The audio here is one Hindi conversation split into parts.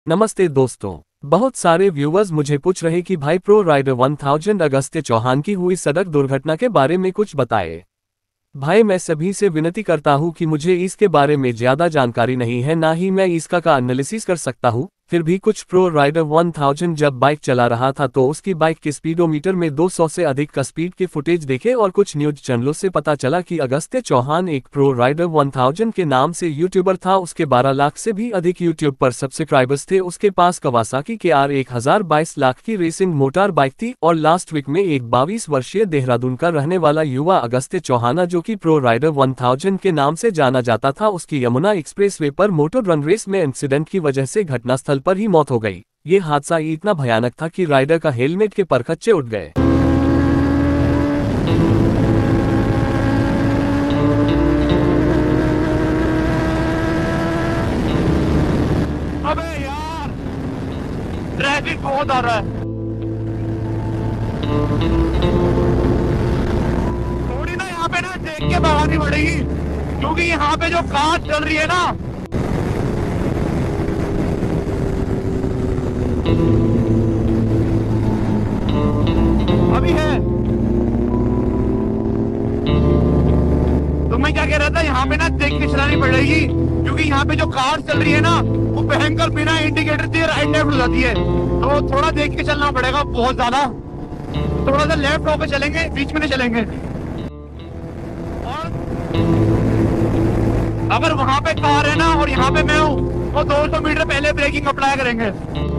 नमस्ते दोस्तों। बहुत सारे व्यूअर्स मुझे पूछ रहे कि भाई प्रो राइडर 1000 अगस्त्य चौहान की हुई सड़क दुर्घटना के बारे में कुछ बताए। भाई मैं सभी से विनती करता हूं कि मुझे इसके बारे में ज्यादा जानकारी नहीं है, ना ही मैं इसका एनालिसिस कर सकता हूं। फिर भी कुछ प्रो राइडर 1000 जब बाइक चला रहा था तो उसकी बाइक के स्पीडोमीटर में 200 से अधिक का स्पीड के फुटेज देखे और कुछ न्यूज चैनलों से पता चला कि अगस्त्य चौहान एक प्रो राइडर 1000 के नाम से यूट्यूबर था। उसके 12 लाख से भी अधिक यूट्यूब पर सब्सक्राइबर्स थे। उसके पास कवासाकी के R1000 22 लाख की रेसिंग मोटर बाइक थी। और लास्ट वीक में एक 22 वर्षीय देहरादून का रहने वाला युवा अगस्त्य चौहान जो कि प्रो राइडर 1000 के नाम से जाना जाता था, उसकी यमुना एक्सप्रेसवे पर मोटर रन रेस में इंसिडेंट की वजह से घटनास्थल पर ही मौत हो गई। ये हादसा इतना भयानक था कि राइडर का हेलमेट के परखच्चे उठ गए। अबे यार, ट्रैफिक बहुत आ रहा है। थोड़ी ना यहाँ पे ना देख के भगानी पड़ेगी, क्योंकि यहाँ पे जो कार चल रही है ना, अभी है। तो मैं क्या कह रहा था, यहाँ पे ना देख के चलानी पड़ेगी, क्योंकि यहाँ पे जो कार चल रही है ना, वो भयंकर बिना इंडिकेटर दिए राइट लेफ्ट हो जाती है। तो थोड़ा देख के चलना पड़ेगा, बहुत ज्यादा। थोड़ा सा लेफ्ट होकर चलेंगे, बीच में नहीं चलेंगे। और अगर वहां पे कार है ना और यहाँ पे मैं हूँ, तो 200 मीटर पहले ब्रेकिंग अप्लाई करेंगे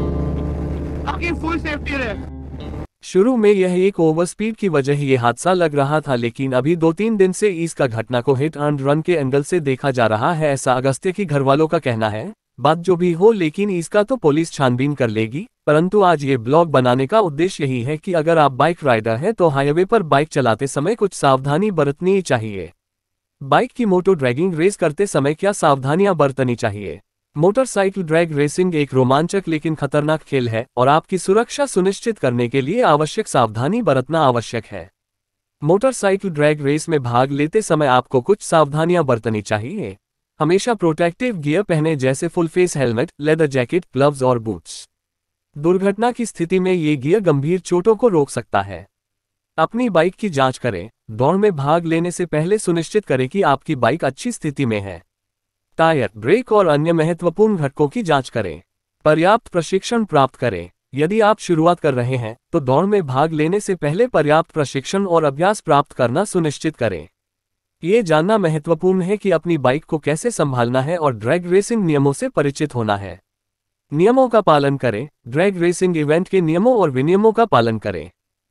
ताकि फुल सेफ्टी रहे। शुरू में यह एक ओवर स्पीड की वजह ये हादसा लग रहा था, लेकिन अभी 2-3 दिन से इसका घटना को हिट एंड रन के एंगल से देखा जा रहा है, ऐसा अगस्त्य की घरवालों का कहना है। बात जो भी हो, लेकिन इसका तो पुलिस छानबीन कर लेगी। परंतु आज ये ब्लॉग बनाने का उद्देश्य यही है कि अगर आप बाइक राइडर हैं तो हाईवे पर बाइक चलाते समय कुछ सावधानी बरतनी चाहिए। बाइक की मोटो ड्रैगिंग रेस करते समय क्या सावधानियां बरतनी चाहिए। मोटरसाइकिल ड्रैग रेसिंग एक रोमांचक लेकिन खतरनाक खेल है और आपकी सुरक्षा सुनिश्चित करने के लिए आवश्यक सावधानी बरतना आवश्यक है। मोटरसाइकिल ड्रैग रेस में भाग लेते समय आपको कुछ सावधानियां बरतनी चाहिए। हमेशा प्रोटेक्टिव गियर पहने, जैसे full face helmet, leather jacket, gloves और बूट्स। दुर्घटना की स्थिति में ये गियर गंभीर चोटों को रोक सकता है। अपनी बाइक की जांच करें। दौड़ में भाग लेने से पहले सुनिश्चित करें कि आपकी बाइक अच्छी स्थिति में है। टायर, ब्रेक और अन्य महत्वपूर्ण घटकों की जांच करें। पर्याप्त प्रशिक्षण प्राप्त करें। यदि आप शुरुआत कर रहे हैं तो दौड़ में भाग लेने से पहले पर्याप्त प्रशिक्षण और अभ्यास प्राप्त करना सुनिश्चित करें। ये जानना महत्वपूर्ण है कि अपनी बाइक को कैसे संभालना है और ड्रैग रेसिंग नियमों से परिचित होना है। नियमों का पालन करें। ड्रैग रेसिंग इवेंट के नियमों और विनियमों का पालन करें।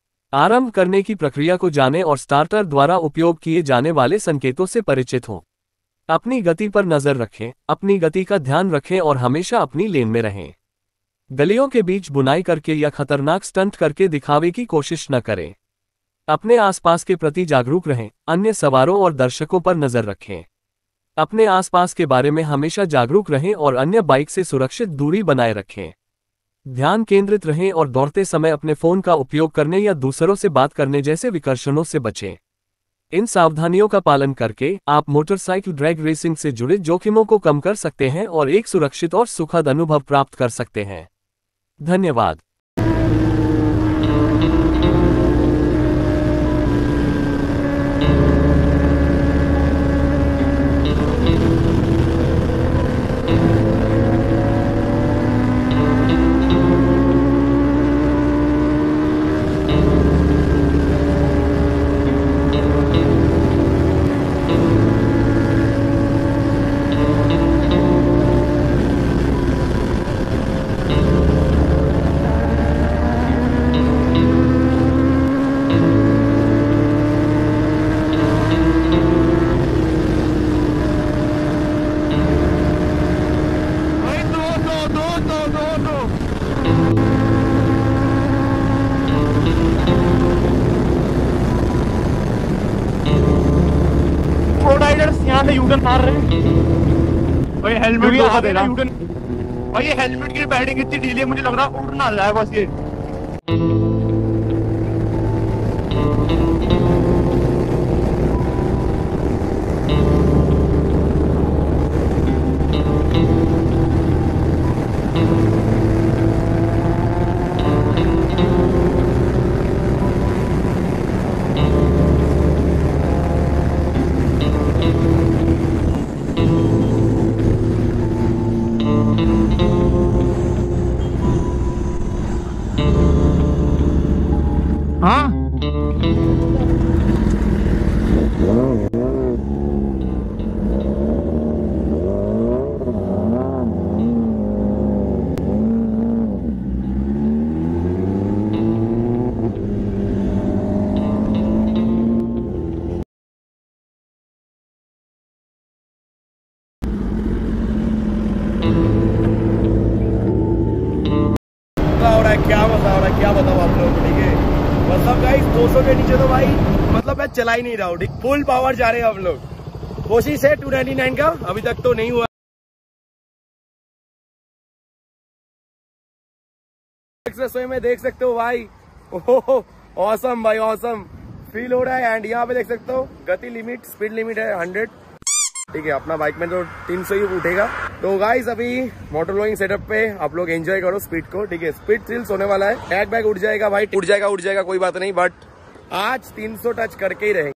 आरंभ करने की प्रक्रिया को जानें और स्टार्टर द्वारा उपयोग किए जाने वाले संकेतों से परिचित हों। अपनी गति पर नजर रखें, अपनी गति का ध्यान रखें और हमेशा अपनी लेन में रहें। गलियों के बीच बुनाई करके या खतरनाक स्टंट करके दिखावे की कोशिश न करें। अपने आसपास के प्रति जागरूक रहें, अन्य सवारों और दर्शकों पर नजर रखें। अपने आसपास के बारे में हमेशा जागरूक रहें और अन्य बाइक से सुरक्षित दूरी बनाए रखें। ध्यान केंद्रित रहें और दौड़ते समय अपने फोन का उपयोग करने या दूसरों से बात करने जैसे विकर्षणों से बचें। इन सावधानियों का पालन करके आप मोटरसाइकिल ड्रैग रेसिंग से जुड़े जोखिमों को कम कर सकते हैं और एक सुरक्षित और सुखद अनुभव प्राप्त कर सकते हैं। धन्यवाद। यहाँ से यूटर्न मार रहे हैं भाई। हेलमेट धोखा देना भाई। ये हेलमेट की पैडिंग इतनी ढीली है, मुझे लग रहा है उड़ना जाए बस ये। 200 के नीचे तो भाई मतलब मैं चला ही नहीं रहा हूँ। फुल पावर जा रहे हैं हम लोग। कोशिश है 299 का, अभी तक तो नहीं हुआ। एक्सप्रेसवे में देख सकते हो भाई, ओह ऑसम भाई, ऑसम फील हो रहा है। एंड यहाँ पे देख सकते हो गति लिमिट, स्पीड लिमिट है 100, ठीक है। अपना बाइक में तो 300 ही उठेगा। तो गाइस अभी मोटर व्लॉगिंग सेटअप पे आप लोग एंजॉय करो स्पीड को, ठीक है। स्पीड थ्रिल्स होने वाला है। बैग उठ जाएगा भाई, उठ जाएगा कोई बात नहीं, बट आज 300 टच करके ही रहेंगे।